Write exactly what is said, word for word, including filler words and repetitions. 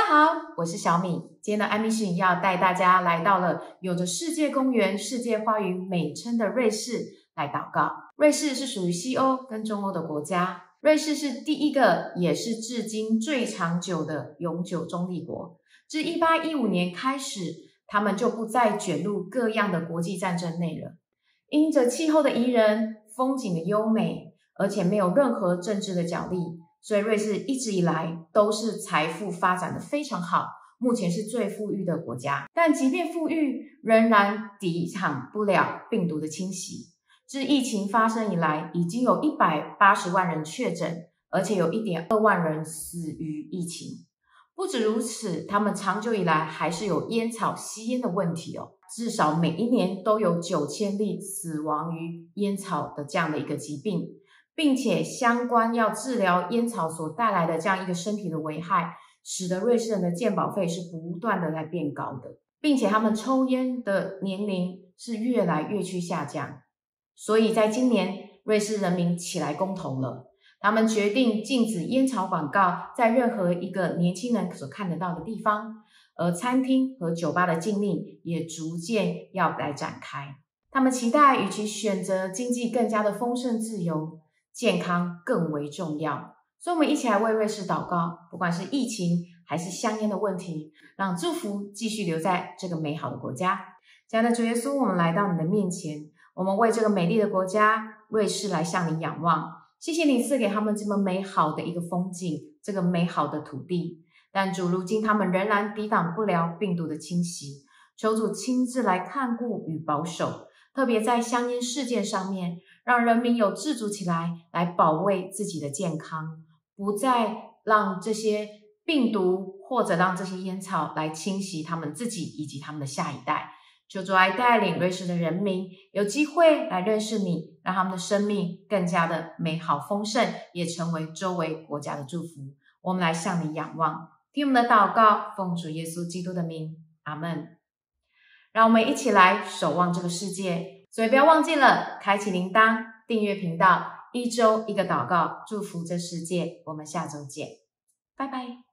好，我是小米。今天的安 mission 要带大家来到了有着世界公园、世界花园美称的瑞士来祷告。瑞士是属于西欧跟中欧的国家，瑞士是第一个也是至今最长久的永久中立国。自一八一五年开始，他们就不再卷入各样的国际战争内了。因着气候的宜人、风景的优美，而且没有任何政治的角力，所以瑞士一直以来都是财富发展的非常好，目前是最富裕的国家。但即便富裕，仍然抵挡不了病毒的侵袭。自疫情发生以来，已经有一百八十万人确诊，而且有 一点二万人死于疫情。不止如此，他们长久以来还是有烟草吸烟的问题哦，至少每一年都有九千例死亡于烟草的这样的一个疾病，并且相关要治疗烟草所带来的这样一个身体的危害，使得瑞士人的健保费是不断的在变高的，并且他们抽烟的年龄是越来越趋下降。所以在今年，瑞士人民起来公投了，他们决定禁止烟草广告在任何一个年轻人所看得到的地方，而餐厅和酒吧的禁令也逐渐要来展开。他们期待与其选择经济更加的丰盛自由，健康更为重要。所以我们一起来为瑞士祷告，不管是疫情还是香烟的问题，让祝福继续留在这个美好的国家。亲爱的主耶稣，我们来到你的面前，我们为这个美丽的国家瑞士来向你仰望。谢谢你赐给他们这么美好的一个风景，这个美好的土地，但主，如今他们仍然抵挡不了病毒的侵袭，求主亲自来看顾与保守，特别在香烟事件上面，让人民有自主起来，来保卫自己的健康，不再让这些病毒或者让这些烟草来侵袭他们自己以及他们的下一代。求主来带领瑞士的人民有机会来认识你，让他们的生命更加的美好丰盛，也成为周围国家的祝福。我们来向你仰望，听我们的祷告，奉主耶稣基督的名，阿们。让我们一起来守望这个世界，所以不要忘记了开启铃铛，订阅频道，一周一个祷告，祝福这世界。我们下周见，拜拜。